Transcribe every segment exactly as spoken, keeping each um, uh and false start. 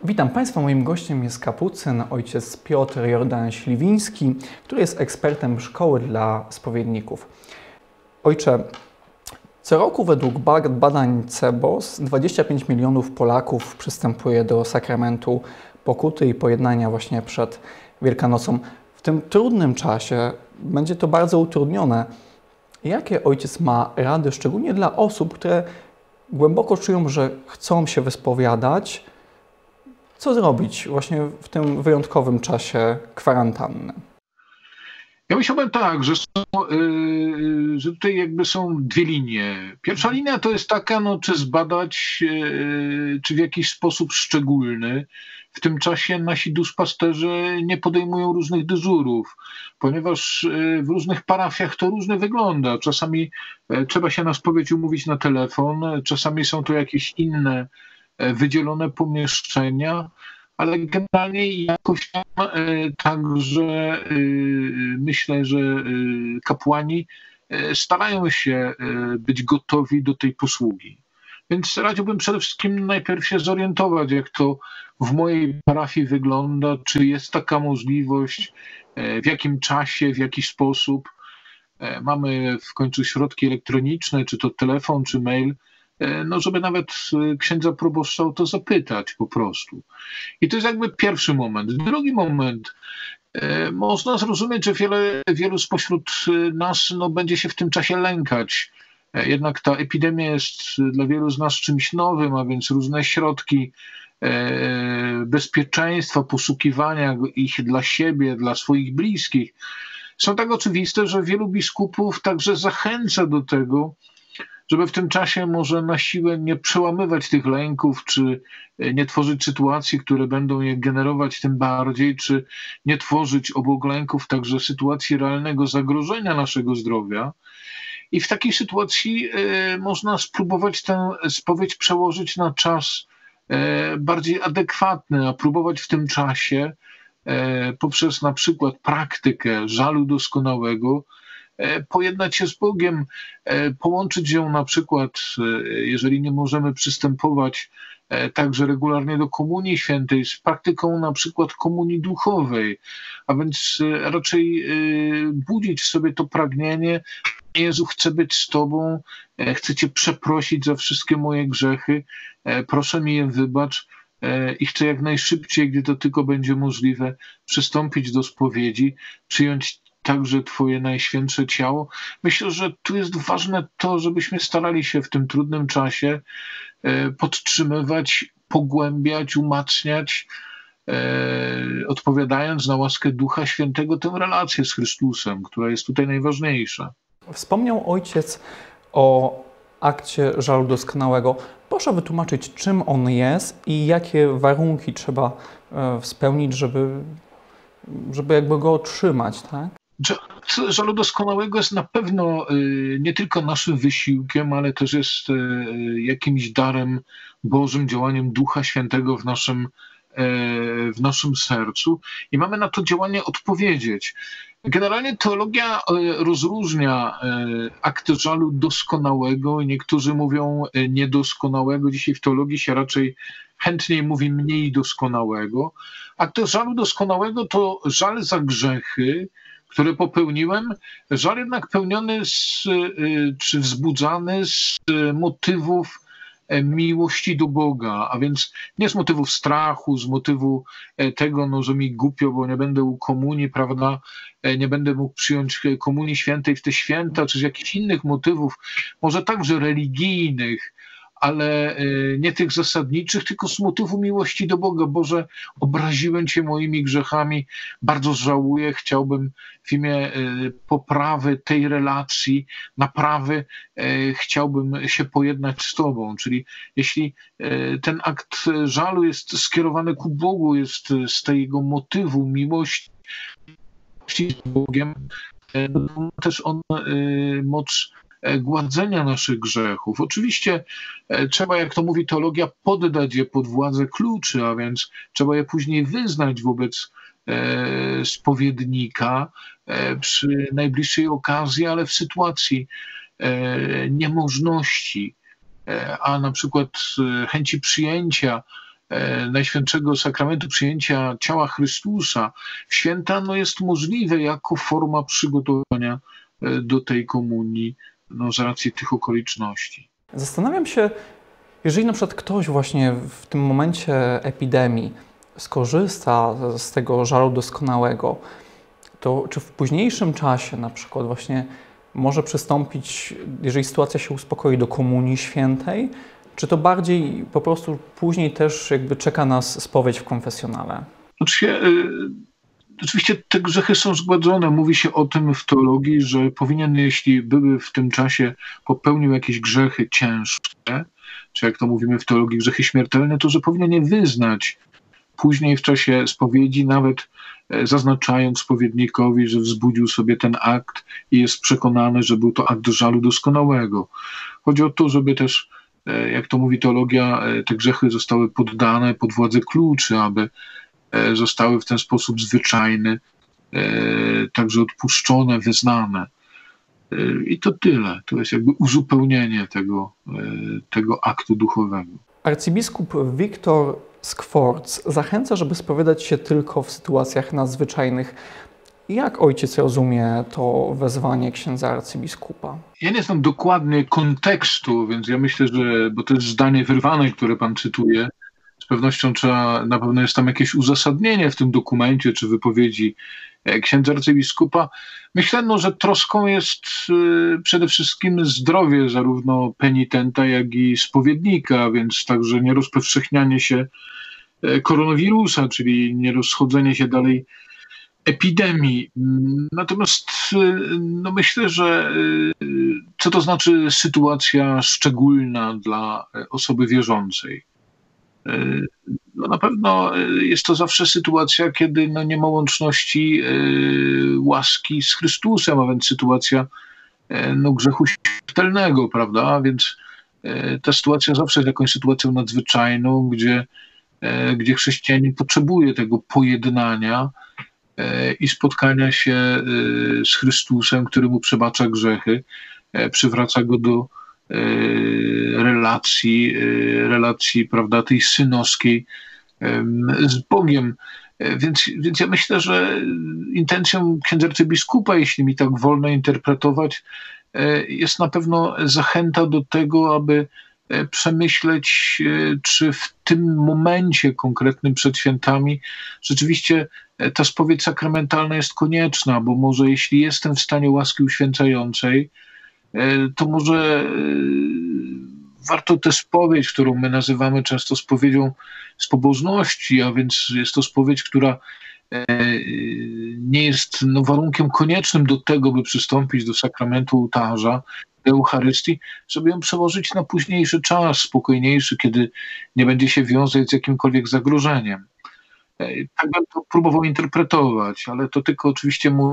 Witam Państwa, moim gościem jest kapucyn, ojciec Piotr Jordan-Śliwiński, który jest ekspertem szkoły dla spowiedników. Ojcze, co roku według badań C E B O S dwadzieścia pięć milionów Polaków przystępuje do sakramentu pokuty i pojednania właśnie przed Wielkanocą. W tym trudnym czasie będzie to bardzo utrudnione. Jakie ojciec ma rady, szczególnie dla osób, które głęboko czują, że chcą się wyspowiadać? Co zrobić właśnie w tym wyjątkowym czasie kwarantanny? Ja myślałbym tak, że, są, yy, że tutaj jakby są dwie linie. Pierwsza linia to jest taka, no, czy zbadać, yy, czy w jakiś sposób szczególny w tym czasie nasi duszpasterze nie podejmują różnych dyżurów, ponieważ yy, w różnych parafiach to różnie wygląda. Czasami yy, trzeba się na spowiedź umówić na telefon, czasami są to jakieś inne yy, wydzielone pomieszczenia, ale generalnie jakoś tam także myślę, że kapłani starają się być gotowi do tej posługi. Więc radziłbym przede wszystkim najpierw się zorientować, jak to w mojej parafii wygląda, czy jest taka możliwość, w jakim czasie, w jaki sposób. Mamy w końcu środki elektroniczne, czy to telefon, czy mail, no żeby nawet księdza proboszcza o to zapytać po prostu. I to jest jakby pierwszy moment. Drugi moment, można zrozumieć, że wiele, wielu spośród nas no, będzie się w tym czasie lękać. Jednak ta epidemia jest dla wielu z nas czymś nowym, a więc różne środki bezpieczeństwa, poszukiwania ich dla siebie, dla swoich bliskich są tak oczywiste, że wielu biskupów także zachęca do tego, żeby w tym czasie może na siłę nie przełamywać tych lęków, czy nie tworzyć sytuacji, które będą je generować tym bardziej, czy nie tworzyć obok lęków także sytuacji realnego zagrożenia naszego zdrowia. I w takiej sytuacji y, można spróbować tę spowiedź przełożyć na czas y, bardziej adekwatny, a próbować w tym czasie y, poprzez na przykład praktykę żalu doskonałego pojednać się z Bogiem, połączyć ją na przykład, jeżeli nie możemy przystępować także regularnie do Komunii Świętej, z praktyką na przykład komunii duchowej, a więc raczej budzić w sobie to pragnienie: Jezu, chcę być z Tobą, chcę Cię przeprosić za wszystkie moje grzechy, proszę mi je wybacz i chcę jak najszybciej, gdy to tylko będzie możliwe, przystąpić do spowiedzi, przyjąć także Twoje najświętsze ciało. Myślę, że tu jest ważne to, żebyśmy starali się w tym trudnym czasie podtrzymywać, pogłębiać, umacniać, odpowiadając na łaskę Ducha Świętego, tę relację z Chrystusem, która jest tutaj najważniejsza. Wspomniał ojciec o akcie żalu doskonałego. Proszę wytłumaczyć, czym on jest i jakie warunki trzeba spełnić, żeby, żeby jakby go otrzymać, tak? Żalu doskonałego jest na pewno nie tylko naszym wysiłkiem, ale też jest jakimś darem Bożym, działaniem Ducha Świętego w naszym, w naszym sercu i mamy na to działanie odpowiedzieć. Generalnie teologia rozróżnia akt żalu doskonałego i niektórzy mówią niedoskonałego. Dzisiaj w teologii się raczej chętniej mówi mniej doskonałego. Akt żalu doskonałego to żal za grzechy, które popełniłem, żal jednak pełniony z, czy wzbudzany z motywów miłości do Boga, a więc nie z motywów strachu, z motywu tego, no, że mi głupio, bo nie będę u komunii, prawda, nie będę mógł przyjąć Komunii Świętej w te święta, czy z jakichś innych motywów, może także religijnych, ale nie tych zasadniczych, tylko z motywu miłości do Boga. Boże, obraziłem Cię moimi grzechami, bardzo żałuję, chciałbym w imię poprawy tej relacji, naprawy, chciałbym się pojednać z Tobą. Czyli jeśli ten akt żalu jest skierowany ku Bogu, jest z tego motywu miłości z Bogiem, to też on moc gładzenia naszych grzechów. Oczywiście trzeba, jak to mówi teologia, poddać je pod władzę kluczy, a więc trzeba je później wyznać wobec spowiednika przy najbliższej okazji, ale w sytuacji niemożności, a na przykład chęci przyjęcia Najświętszego Sakramentu Przyjęcia Ciała Chrystusa w święta no, jest możliwe jako forma przygotowania do tej komunii no, z racji tych okoliczności. Zastanawiam się, jeżeli na przykład ktoś właśnie w tym momencie epidemii skorzysta z tego żaru doskonałego, to czy w późniejszym czasie na przykład właśnie może przystąpić, jeżeli sytuacja się uspokoi, do Komunii Świętej, czy to bardziej po prostu później też jakby czeka nas spowiedź w konfesjonale? Oczywiście, oczywiście te grzechy są zgładzone. Mówi się o tym w teologii, że powinien, jeśli były w tym czasie, popełnił jakieś grzechy ciężkie, czy jak to mówimy w teologii, grzechy śmiertelne, to że powinien je wyznać później w czasie spowiedzi, nawet zaznaczając spowiednikowi, że wzbudził sobie ten akt i jest przekonany, że był to akt żalu doskonałego. Chodzi o to, żeby też, jak to mówi teologia, te grzechy zostały poddane pod władzę kluczy, aby zostały w ten sposób zwyczajny, także odpuszczone, wyznane. I to tyle. To jest jakby uzupełnienie tego, tego aktu duchowego. Arcybiskup Wiktor Skworc zachęca, żeby spowiadać się tylko w sytuacjach nadzwyczajnych. Jak ojciec rozumie to wezwanie księdza arcybiskupa? Ja nie znam dokładnie kontekstu, więc ja myślę, że, bo to jest zdanie wyrwane, które pan cytuje, z pewnością trzeba, na pewno jest tam jakieś uzasadnienie w tym dokumencie, czy wypowiedzi księdza arcybiskupa. Myślę, no, że troską jest y, przede wszystkim zdrowie zarówno penitenta, jak i spowiednika, więc także nie rozpowszechnianie się koronawirusa, czyli nie rozchodzenie się dalej epidemii. Natomiast no myślę, że co to znaczy sytuacja szczególna dla osoby wierzącej? No na pewno jest to zawsze sytuacja, kiedy no nie ma łączności łaski z Chrystusem, a więc sytuacja no grzechu śmiertelnego, prawda? Więc ta sytuacja zawsze jest jakąś sytuacją nadzwyczajną, gdzie, gdzie chrześcijanin potrzebuje tego pojednania i spotkania się z Chrystusem, który mu przebacza grzechy, przywraca go do relacji, relacji, prawda, tej synowskiej z Bogiem. Więc, więc ja myślę, że intencją księdza arcybiskupa, jeśli mi tak wolno interpretować, jest na pewno zachęta do tego, aby przemyśleć, czy w tym momencie konkretnym przed świętami rzeczywiście ta spowiedź sakramentalna jest konieczna, bo może jeśli jestem w stanie łaski uświęcającej, to może warto tę spowiedź, którą my nazywamy często spowiedzią z pobożności, a więc jest to spowiedź, która nie jest no, warunkiem koniecznym do tego, by przystąpić do sakramentu ołtarza, do Eucharystii, żeby ją przełożyć na późniejszy czas, spokojniejszy, kiedy nie będzie się wiązać z jakimkolwiek zagrożeniem. Tak bym to próbował interpretować, ale to tylko oczywiście mój,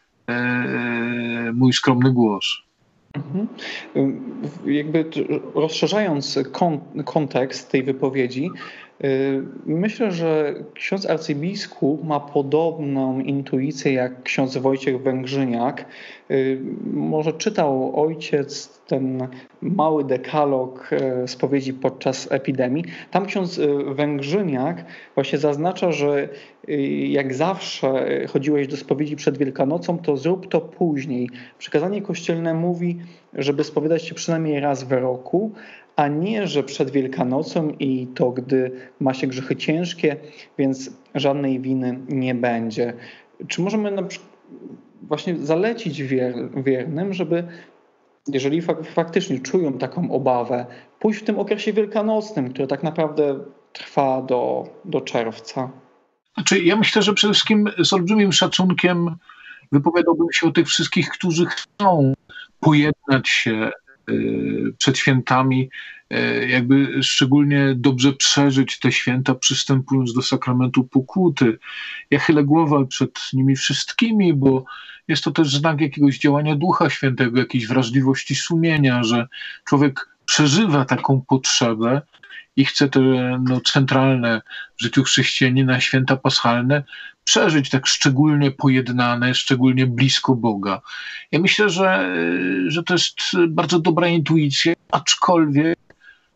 mój skromny głos. Mhm. Jakby rozszerzając kontekst tej wypowiedzi, myślę, że ksiądz arcybiskup ma podobną intuicję jak ksiądz Wojciech Węgrzyniak. Może czytał ojciec ten mały dekalog spowiedzi podczas epidemii. Tam ksiądz Węgrzyniak właśnie zaznacza, że jak zawsze chodziłeś do spowiedzi przed Wielkanocą, to zrób to później. Przykazanie kościelne mówi, żeby spowiadać się przynajmniej raz w roku, a nie, że przed Wielkanocą i to, gdy ma się grzechy ciężkie, więc żadnej winy nie będzie. Czy możemy na przykład właśnie zalecić wier- wiernym, żeby, jeżeli fak- faktycznie czują taką obawę, pójść w tym okresie wielkanocnym, który tak naprawdę trwa do, do czerwca? Znaczy, ja myślę, że przede wszystkim z olbrzymim szacunkiem wypowiadałbym się o tych wszystkich, którzy chcą pojednać się przed świętami, jakby szczególnie dobrze przeżyć te święta, przystępując do sakramentu pokuty. Ja chylę głowę przed nimi wszystkimi, bo jest to też znak jakiegoś działania Ducha Świętego, jakiejś wrażliwości sumienia, że człowiek przeżywa taką potrzebę i chce te no, centralne w życiu chrześcijanina święta paschalne przeżyć tak szczególnie pojednane, szczególnie blisko Boga. Ja myślę, że, że to jest bardzo dobra intuicja, aczkolwiek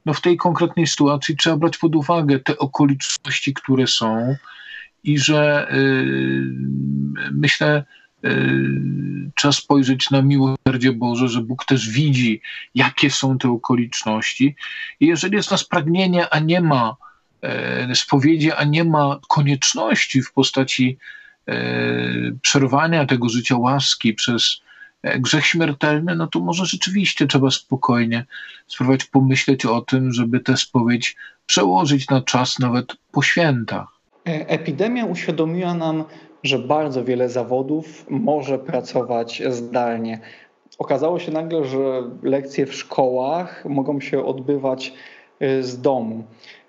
no w tej konkretnej sytuacji trzeba brać pod uwagę te okoliczności, które są i że yy, myślę, yy, trzeba spojrzeć na miłosierdzie Boże, że Bóg też widzi, jakie są te okoliczności. I jeżeli jest nas pragnienie, a nie ma yy, spowiedzi, a nie ma konieczności w postaci yy, przerwania tego życia łaski przez grzech śmiertelny, no to może rzeczywiście trzeba spokojnie spróbować pomyśleć o tym, żeby tę spowiedź przełożyć na czas nawet po świętach. Epidemia uświadomiła nam, że bardzo wiele zawodów może pracować zdalnie. Okazało się nagle, że lekcje w szkołach mogą się odbywać z domu.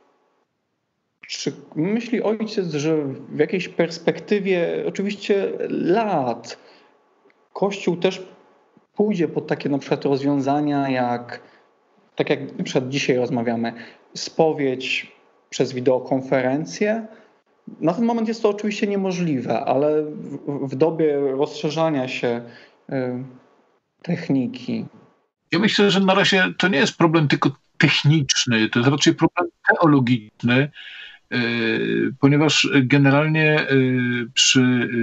Czy myśli ojciec, że w jakiejś perspektywie, oczywiście lat, Kościół też pójdzie pod takie na przykład rozwiązania, jak tak jak na przykład dzisiaj rozmawiamy, spowiedź przez wideokonferencję? Na ten moment jest to oczywiście niemożliwe, ale w, w dobie rozszerzania się y, techniki. Ja myślę, że na razie to nie jest problem tylko techniczny, to jest raczej problem teologiczny, y, ponieważ generalnie y, przy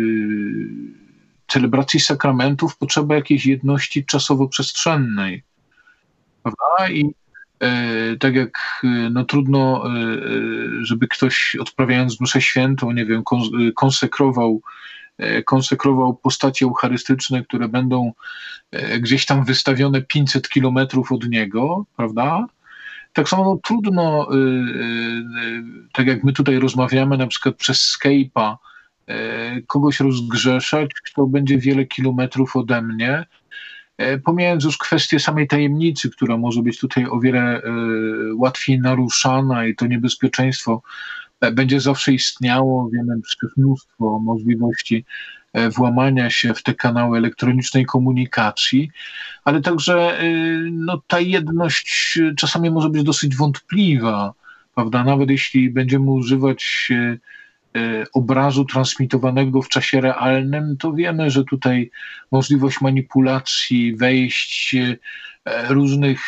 y, celebracji sakramentów potrzeba jakiejś jedności czasowo-przestrzennej, prawda? I e, tak jak no trudno, e, żeby ktoś odprawiając mszę świętą, nie wiem, konsekrował, e, konsekrował postacie eucharystyczne, które będą e, gdzieś tam wystawione pięćset kilometrów od niego, prawda? Tak samo no, trudno, e, e, tak jak my tutaj rozmawiamy na przykład przez Skype'a, kogoś rozgrzeszać, kto będzie wiele kilometrów ode mnie, pomijając już kwestię samej tajemnicy, która może być tutaj o wiele łatwiej naruszana i to niebezpieczeństwo będzie zawsze istniało. Wiemy przecież mnóstwo możliwości włamania się w te kanały elektronicznej komunikacji, ale także no, ta jedność czasami może być dosyć wątpliwa, prawda? Nawet jeśli będziemy używać obrazu transmitowanego w czasie realnym, to wiemy, że tutaj możliwość manipulacji, wejść, różnych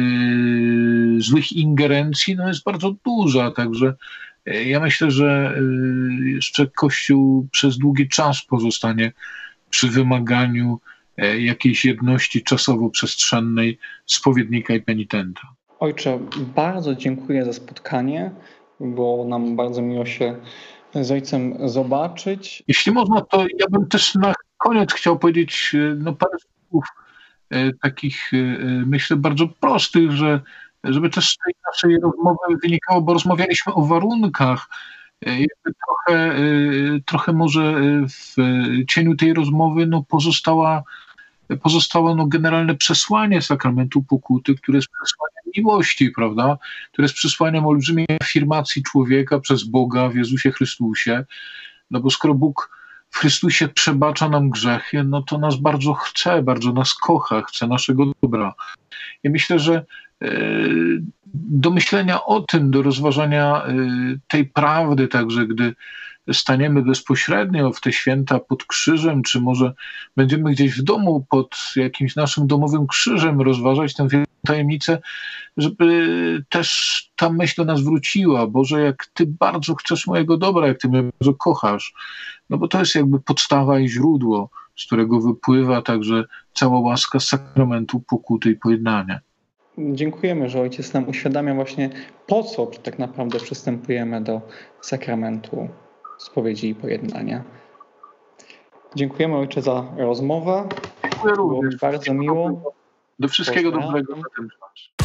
złych ingerencji no jest bardzo duża, także ja myślę, że jeszcze Kościół przez długi czas pozostanie przy wymaganiu jakiejś jedności czasowo-przestrzennej spowiednika i penitenta. Ojcze, bardzo dziękuję za spotkanie, było nam bardzo miło się z ojcem zobaczyć. Jeśli można, to ja bym też na koniec chciał powiedzieć no, parę słów e, takich, e, myślę, bardzo prostych, że żeby też z tej naszej rozmowy wynikało, bo rozmawialiśmy o warunkach, e, jakby trochę, e, trochę może w cieniu tej rozmowy no, pozostała, pozostało no, generalne przesłanie sakramentu pokuty, które jest przesłaniem miłości, prawda? Które jest przesłaniem olbrzymiej afirmacji człowieka przez Boga w Jezusie Chrystusie. No bo skoro Bóg w Chrystusie przebacza nam grzechy, no to nas bardzo chce, bardzo nas kocha, chce naszego dobra. I myślę, że y, do myślenia o tym, do rozważania y, tej prawdy, także gdy staniemy bezpośrednio w te święta pod krzyżem, czy może będziemy gdzieś w domu pod jakimś naszym domowym krzyżem rozważać tę wielką tajemnicę, żeby też ta myśl do nas wróciła. Boże, jak Ty bardzo chcesz mojego dobra, jak Ty mnie bardzo kochasz, no bo to jest jakby podstawa i źródło, z którego wypływa także cała łaska sakramentu pokuty i pojednania. Dziękujemy, że ojciec nam uświadamia właśnie, po co tak naprawdę przystępujemy do sakramentu spowiedzi i pojednania. Dziękujemy ojcze za rozmowę. Dziękuję również. Było bardzo miło. Do wszystkiego dobrego na ten czas.